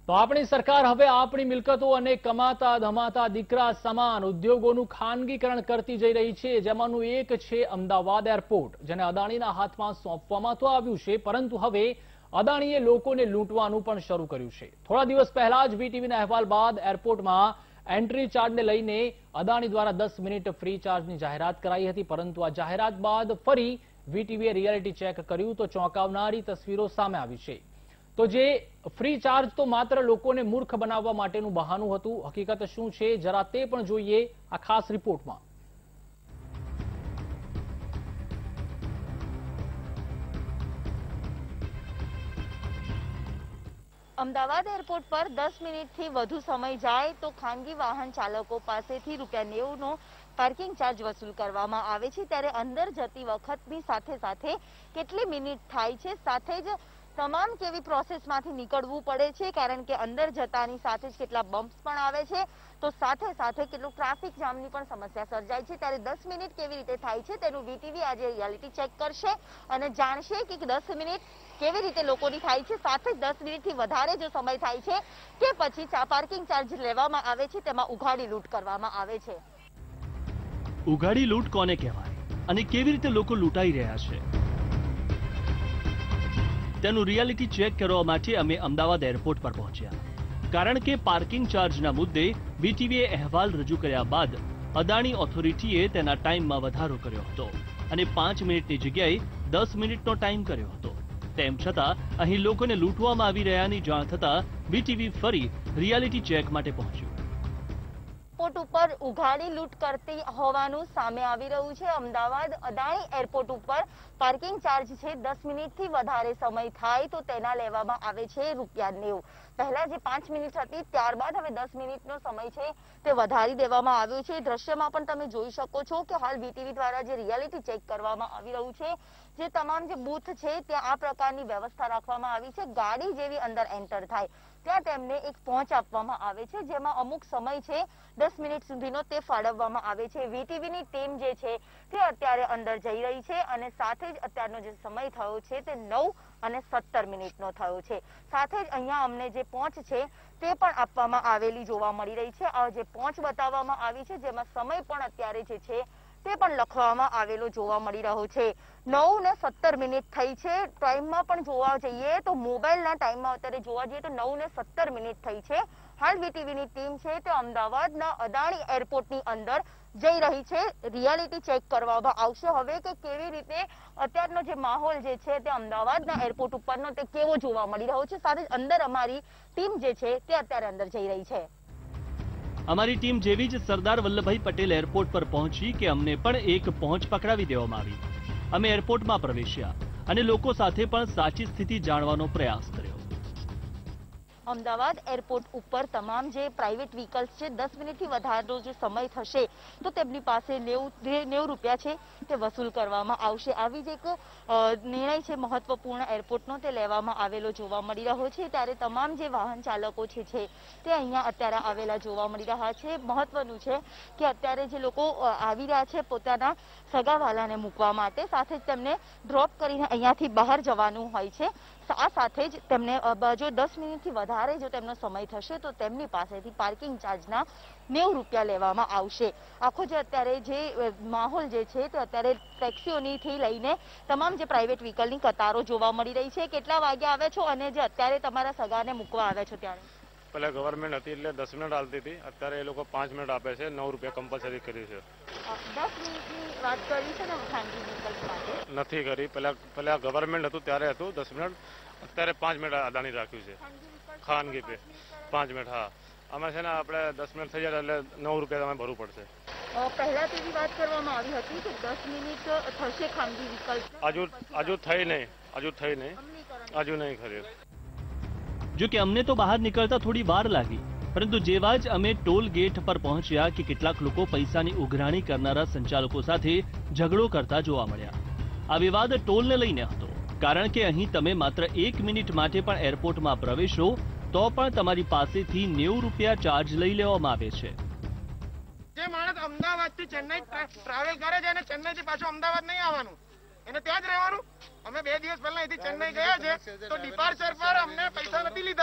તો આપણી સરકાર હવે આપણી મિલકતો અને કમાતા ધમાતા દીકરા સમાન ઉદ્યોગોનું ખાનગીકરણ કરતી જઈ રહી છે, જેમાંનું એક છે અમદાવાદ એરપોર્ટ, જેને અદાણીના હાથમાં સોંપવામાં તો આવ્યું છે, પરંતુ હવે અદાણીએ લોકોને લૂંટવાનું પણ શરૂ કર્યું છે। થોડા દિવસ પહેલા જ વીટીવીના અહેવાલ બાદ એરપોર્ટમાં એન્ટ્રી ચાર્જને લઈને અદાણી દ્વારા 10 મિનિટ ફ્રી ચાર્જની જાહેરાત કરાઈ હતી, પરંતુ આ જાહેરાત બાદ ફરી વીટીવીએ રિયાલિટી ચેક કર્યું તો ચોંકાવનારી તસવીરો સામે આવી છે। તો જે ફ્રી ચાર્જ તો માત્ર લોકોને મૂર્ખ બનાવવા માટેનું બહાનું હતું, હકીકત શું છે જરા તે પણ જોઈએ આ ખાસ રિપોર્ટમાં। અમદાવાદ એરપોર્ટ પર 10 મિનિટથી વધુ સમય જાય તો ખાનગી વાહન ચાલકો પાસેથી ₹90 નો પાર્કિંગ ચાર્જ વસૂલ કરવામાં આવે છે, ત્યારે અંદર જતી વખતની સાથે સાથે કેટલી મિનિટ થાય છે, સાથે જ તમામ કેવી પ્રોસેસમાંથી નીકળવું પડે છે, કારણ કે અંદર જતાની સાથે જ કેટલા બમ્પ્સ પણ આવે છે, તો સાથે સાથે કેટલું ટ્રાફિક જામની પણ સમસ્યા સર્જાય છે। ત્યારે 10 મિનિટ કેવી રીતે થાય છે તેનું વીટીવી આજે રિયાલિટી ચેક કરશે અને જાણશે કે 10 મિનિટ કેવી રીતે લોકોની થાય છે, સાથે 10 મિનિટથી વધારે જો સમય થાય છે કે પછી પાર્કિંગ ચાર્જ લેવામાં આવે છે, તેમાં ઉઘાડી લૂંટ કરવામાં આવે છે। ઉઘાડી લૂંટ કોને કહેવાય અને કેવી રીતે લોકો લૂંટાઈ રહ્યા છે, તેનું રિયાલિટી ચેક કરવા માટે અમે અમદાવાદ એરપોર્ટ પર પહોંચ્યા, કારણ કે પાર્કિંગ ચાર્જના મુદ્દે વીટીવીએ અહેવાલ રજૂ કર્યા બાદ અદાણી ઓથોરિટીએ તેના ટાઈમમાં વધારો કર્યો હતો અને 5 મિનિટની જગ્યાએ 10 મિનિટનો ટાઈમ કર્યો હતો। તેમ છતાં અહીં લોકોને લૂંટવામાં આવી રહ્યાની જાણ થતાં વીટીવી ફરી રિયાલિટી ચેક માટે પહોંચ્યું। એરપોર્ટ ઉપર ઉઘાડી લૂંટ કરતી હોવાનું સામે આવી રહ્યું છે। અમદાવાદ અદાણી એરપોર્ટ ઉપર પાર્કિંગ ચાર્જ છે 10 મિનિટથી વધારે સમય થાય તો તેના લેવામાં આવે છે ₹90। પહેલા જે 5 મિનિટ હતી ત્યારબાદ હવે 10 મિનિટનો સમય છે તે વધારી દેવામાં આવ્યો છે। દ્રશ્યમાં પણ તમે જોઈ શકો છો કે હાલ વીટીવી દ્વારા જે રિયાલિટી ચેક કરવામાં આવી રહ્યું છે, જે તમામ જે બૂથ છે ત્યાં આ પ્રકારની વ્યવસ્થા રાખવામાં આવી છે। ગાડી જેવી અંદર એન્ટર થાય ત્યાં તેમને એક પહોંચ આપવામાં આવે છે, જેમાં અમુક સમય છે 10 મિનિટ સુધીનો તે ફાળવવામાં આવે છે। વીટીવીની ટીમ જે છે તે અત્યારે અંદર જઈ રહી છે અને સાથે જ અત્યારનો જે સમય થયો છે તે 9:17 થયો છે। સાથે જ અહીંયા અમને જે પહોંચ છે તે પણ આપવામાં આવેલી જોવા મળી રહી છે। આ જે પહોંચ બતાવવામાં આવી છે જેમાં સમય પણ અત્યારે જે છે તે પણ લખવામાં આવેલો જોવા મળી રહ્યો છે। 9:17 થઈ છે। ટાઈમમાં પણ જોવા જઈએ તો મોબાઈલના ટાઈમમાં અત્યારે જોવા જઈએ તો 9:17 થઈ છે। હાલ વીટીવીની ટીમ છે તે અમદાવાદના અદાણી એરપોર્ટની અંદર જઈ રહી છે। રિયાલિટી ચેક કરવામાં આવશે હવે કે કેવી રીતે અત્યારનો જે માહોલ જે છે તે અમદાવાદના એરપોર્ટ ઉપરનો તે કેવો જોવા મળી રહ્યો છે। સાથે જ અંદર અમારી ટીમ જે છે તે અત્યારે અંદર જઈ રહી છે। અમારી ટીમ જેવી જ સરદાર વલ્લભભાઈ પટેલ એરપોર્ટ પર પહોંચી કે અમને પણ એક પહોંચ પકડાવી દેવામાં આવી। અમે એરપોર્ટમાં પ્રવેશ્યા અને લોકો સાથે પણ સાચી સ્થિતિ જાણવાનો પ્રયાસ કર્યો। અમદાવાદ એરપોર્ટ ઉપર તમામ જે પ્રાઇવેટ વ્હીકલ્સ છે 10 મિનિટથી વધારેનો જે સમય થશે તો તેમની પાસે ₹90 છે તે વસૂલ કરવામાં આવશે। આવી જ એક નિર્ણય છે મહત્વપૂર્ણ એરપોર્ટનો તે લેવામાં આવેલો જોવા મળી રહ્યો છે। ત્યારે તમામ જે વાહન ચાલકો છે તે અહીંયા અત્યારે આવેલા જોવા મળી રહ્યા છે। મહત્વનું છે કે અત્યારે જે લોકો આવી રહ્યા છે પોતાના સગાવાલાને મૂકવા માટે, સાથે જ તેમને ડ્રોપ કરીને અહીંયાથી બહાર જવાનું હોય છે। આ સાથે જ તેમને જો 10 મિનિટથી વધારે જો તેમનો સમય થશે તો તેમની પાસેથી પાર્કિંગ ચાર્જના ₹90 લેવામાં આવશે। આખો જે અત્યારે જે માહોલ જે છે તે અત્યારે ટેક્સીઓથી લઈને તમામ જે પ્રાઇવેટ વ્હીકલની કતારો જોવા મળી રહી છે। કેટલા વાગે આવે છો અને જે અત્યારે તમારા સગાને મૂકવા આવે છો ત્યારે? પહેલા ગવર્મેન્ટ હતી એટલે 10 મિનિટ આવતી હતી, અત્યારે એ લોકો 5 મિનિટ આપે છે। ₹90 કમ્પલસરી કર્યું છે। 10 મિનિટની વાત કરી છે ને ખાનગી વ્હીકલ્સ માટે? નથી કરી, પહેલા ગવર્મેન્ટ હતું ત્યારે હતું 10 મિનિટ, અત્યારે 5 મિનિટ અદાણી રાખ્યું છે ખાનગી પે 5 મિનિટ। હા, અમે છે ને આપણે 10 મિનિટ થઈ જાય એટલે ₹90 તમે ભરવું પડશે। પહેલા તેવી વાત કરવામાં આવી હતી કે 10 મિનિટ થશે ખાનગી વ્હીકલ્સ, હજુ થઈ નહીં ખરી। જો કે અમને તો બહાર નીકળતા થોડી વાર લાગી, પરંતુ જેવા જ અમે ટોલ ગેટ પર પહોંચ્યા કે કેટલાક લોકો પૈસાની ઉઘરાણી કરનારા સંચાલકો સાથે ઝઘડો કરતા જોવા મળ્યા। આ વિવાદ ટોલને લઈને હતો, કારણ કે અહીં તમે માત્ર 1 મિનિટ માટે પણ એરપોર્ટમાં પ્રવેશો તો પણ તમારી પાસેથી ₹90 ચાર્જ લઈ લેવામાં આવે છે। જે માણસ અમદાવાદથી ચેન્નઈ ટ્રાવેલ કરે છે અને ચેન્નઈથી પાછું અમદાવાદ નહીં આવવાનું, એને ત્યાં જ રહેવાનું। અમે 2 દિવસ પહેલા અહીંથી ચેન્નઈ ગયા છે તો ડિપાર્ચર પર અમને પૈસા નથી લીધા,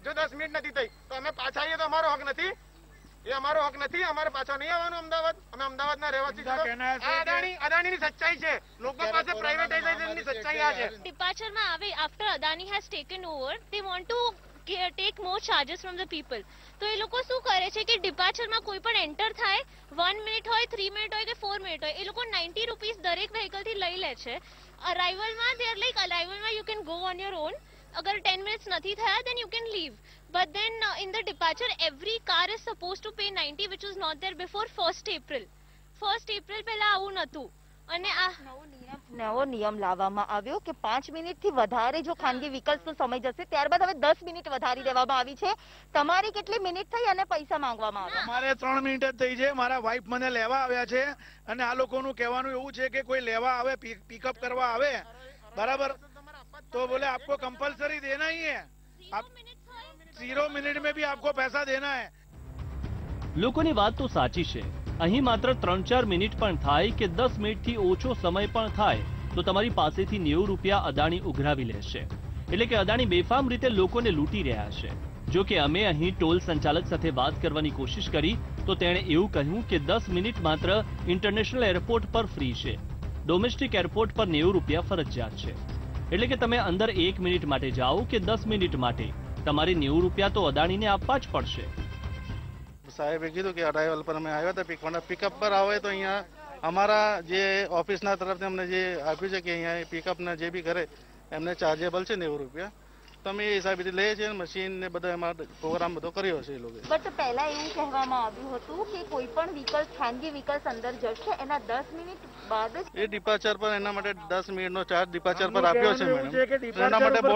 જો 10 મિનિટ નથી થઈ તો અમે પાછા આવીએ તો અમારો હક નથી? એ અમારો હક નથી? અમારે પાછા નહીં આવવાનું અમદાવાદ? અમે અમદાવાદના રહેવાસી છીએ. અદાણીની સચ્ચાઈ છે, લોકો પાસે પ્રાઇવેટાઇઝેશનની સચ્ચાઈ આ છે. ડિપાર્ચરમાં આવે after Adani has taken over, they want to take more charges from the people. તો એ લોકો શું કરે છે કે ડિપાર્ચરમાં કોઈ પણ એન્ટર થાય, 1 મિનિટ હોય, 3 મિનિટ હોય કે 4 મિનિટ હોય, એ લોકો 90 રૂપીસ દરેક વ્હીકલ થી લઈ લે છે. અરાઇવલમાં દે આર લાઈક અરાઇવલમાં you can go on your own. અગર 10 મિનિટ્સ નથી થયા then you can leave, but then in the departure every car is supposed to pay 90, which was not there before 1st April પહેલા આવું નતું. અને આ નવો નિયમ લાવવામાં આવ્યો કે 5 મિનિટથી વધારે જો ખાનગી વ્હીકલ્સનો સમય જશે ત્યારબાદ હવે 10 મિનિટ વધારી દેવામાં આવી છે. તમારી કેટલી મિનિટ થઈ અને પૈસા માંગવામાં આવ્યા? અમારે 3 મિનિટ જ થઈ છે. મારા વાઇફ મને લેવા આવ્યા છે અને આ લોકોનું કહેવાનું એવું છે કે કોઈ લેવા આવે, પિકઅપ કરવા આવે, બરાબર, तो बोले आपको कंपलसरी देना ही है, आप 0 मिनट में भी आपको पैसा देना है. લોકોની વાત તો સાચી છે. અહીં માત્ર 3-4 મિનિટ પણ થાય કે 10 મિનિટથી ઓછો સમય પણ થાય તો તમારી પાસેથી 90 રૂપિયા અદાણી ઉઘરાવી લેશે. એટલે કે અદાણી બેફામ રીતે લોકોને લૂંટી રહ્યા છે. જો કે અમે અહીં ટોલ સંચાલક સાથે વાત કરવાની કોશિશ કરી તો તેણે એવું કહ્યું કે 10 મિનિટ માત્ર ઇન્ટરનેશનલ એરપોર્ટ પર ફ્રી છે, ડોમેસ્ટિક એરપોર્ટ પર 90 રૂપિયા ફરજિયાત છે. એટલે કે તમે અંદર 1 મિનિટ માટે જાઓ કે 10 મિનિટ માટે, તમારે 90 રૂપિયા તો અદાણીને આપવા જ પડશે. સાહેબે કીધું કે અરાઇવલ પર અમે આવ્યા હતા, પિકઅપ પર આવે તો અહીંયા અમારા જે ઓફિસના તરફથી અમને જે આપ્યું છે કે અહીંયા પિકઅપના જે બી કરે એમને ચાર્જેબલ છે 90 રૂપિયા. તો અમે એ હિસાબેથી લઈએ છીએ. મશીન ને બધો એમાં પ્રોગ્રામ બધો કર્યો છે એ લોકો. બટ પહેલા એવું કહેવામાં આવ્યું હતું કે કોઈ પણ વ્હીકલ, ખાનગી વ્હીકલ્સ અંદર જશે એના 10 મિનિટ બાદ જ એ ડિપાર્ચર પર એના માટે 10 મિનિટનો ચાર્જ ડિપાર્ચર પર આપ્યો છે મેડમ.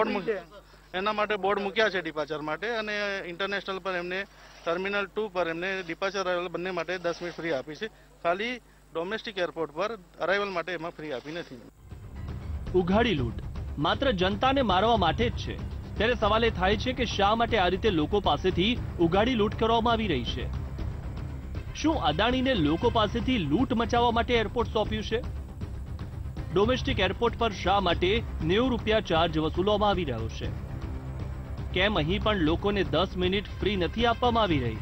એના માટે બોર્ડ મૂક્યા છે ડિપાર્ચર માટે, અને ઇન્ટરનેશનલ પર એમને ટર્મિનલ 2 પર એમને ડિપાર્ચર અરાઇવલ બંને માટે 10 મિનિટ ફ્રી આપી છે. ખાલી ડોમેસ્ટિક એરપોર્ટ પર અરાઇવલ માટે એમાં ફ્રી આપી નથી. ઉઘાડી લૂંટ માત્ર જનતાને મારવા માટે જ છે. ત્યારે સવાલ એ થાય છે કે શા માટે આ રીતે લોકો પાસેથી ઉઘાડી લૂંટ કરવામાં આવી રહી છે? શું અદાણીને લોકો પાસેથી લૂંટ મચાવવા માટે એરપોર્ટ સોંપ્યું છે? ડોમેસ્ટિક એરપોર્ટ પર શા માટે 90 રૂપિયા ચાર્જ વસૂલવામાં આવી રહ્યો છે? કેમ અહીં પણ લોકોને 10 મિનિટ ફ્રી નથી આપવામાં આવી રહી?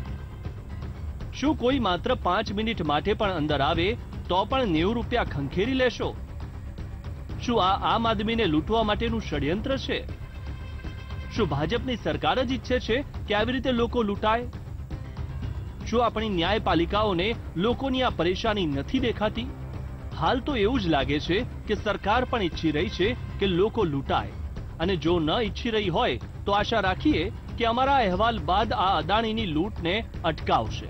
શું કોઈ માત્ર 5 મિનિટ માટે પણ અંદર આવે તો પણ 90 રૂપિયા ખંખેરી લેશો? શું આ આમ આદમીને લૂંટવા માટેનું ષડયંત્ર છે? શું ભાજપની સરકાર જ ઈચ્છે છે કે આવી રીતે લોકો લૂંટાય? શું આપણી ન્યાયપાલિકાઓને લોકોની આ પરેશાની નથી દેખાતી? હાલ તો એવું જ લાગે છે કે સરકાર પણ ઈચ્છી રહી છે કે લોકો લૂંટાય, અને જો ન ઈચ્છી રહી હોય તો આશા રાખીએ કે અમારા અહેવાલ બાદ આ અદાણીની લૂંટને અટકાવશે.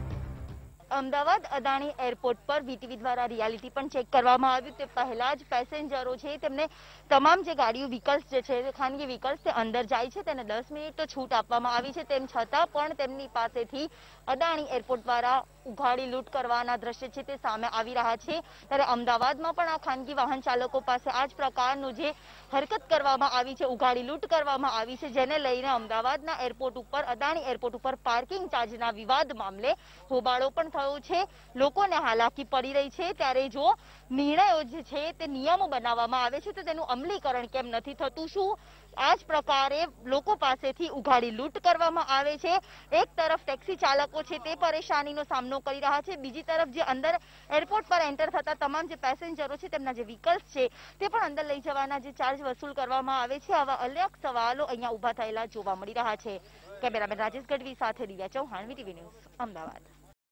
અમદાવાદ અદાણી એરપોર્ટ પર વીટીવી દ્વારા રિયાલિટી પણ ચેક કરવામાં આવ્યું. તે પહેલા જ પેસેન્જરો છે તેમને તમામ જે ગાડીઓ વ્હીકલ્સ જે છે ખાનગી વ્હીકલ્સ તે અંદર જાય છે તેને 10 મિનિટ તો છૂટ આપવામાં આવી છે. તેમ છતાં પણ તેમની પાસેથી અદાણી એરપોર્ટ દ્વારા ઉઘાડી લૂંટ કરવાના દ્રશ્ય છે તે સામે આવી રહ્યા છે. ત્યારે અમદાવાદમાં પણ આ ખાનગી વાહન ચાલકો પાસે આ જ પ્રકારનું જે હરકત કરવામાં આવી છે, ઉઘાડી લૂંટ કરવામાં આવી છે, જેને લઈને અમદાવાદના એરપોર્ટ ઉપર, અદાણી એરપોર્ટ ઉપર પાર્કિંગ ચાર્જના વિવાદ મામલે હોબાળો પણ થયો છે. લોકોને હાલાકી પડી રહી છે. ત્યારે જો નિર્ણયો જે છે તે નિયમો બનાવવામાં આવે છે તો તેનું અમલીકરણ કેમ નથી થતું? શું આ જ પ્રકારે લોકો પાસેથી ઉઘાડી લૂંટ કરવામાં આવે છે? એક તરફ ટેક્સી ચાલકો છે તે પરેશાનીનો સામનો કરી રહ્યા છે, બીજી તરફ જે અંદર એરપોર્ટ પર એન્ટર થતા તમામ જે પેસેન્જરો છે તેમના જે વ્હીકલ્સ છે તે પણ અંદર લઈ જવાના જે ચાર્જ વસૂલ કરવામાં આવે છે. આવા અલગ સવાલો અહીંયા ઉભા થયેલા જોવા મળી રહ્યા છે. કેમેરામેન રાજેશ ગઢવી સાથે દિવ્યા ચૌહાણ, વીટીવી ન્યૂઝ, અમદાવાદ.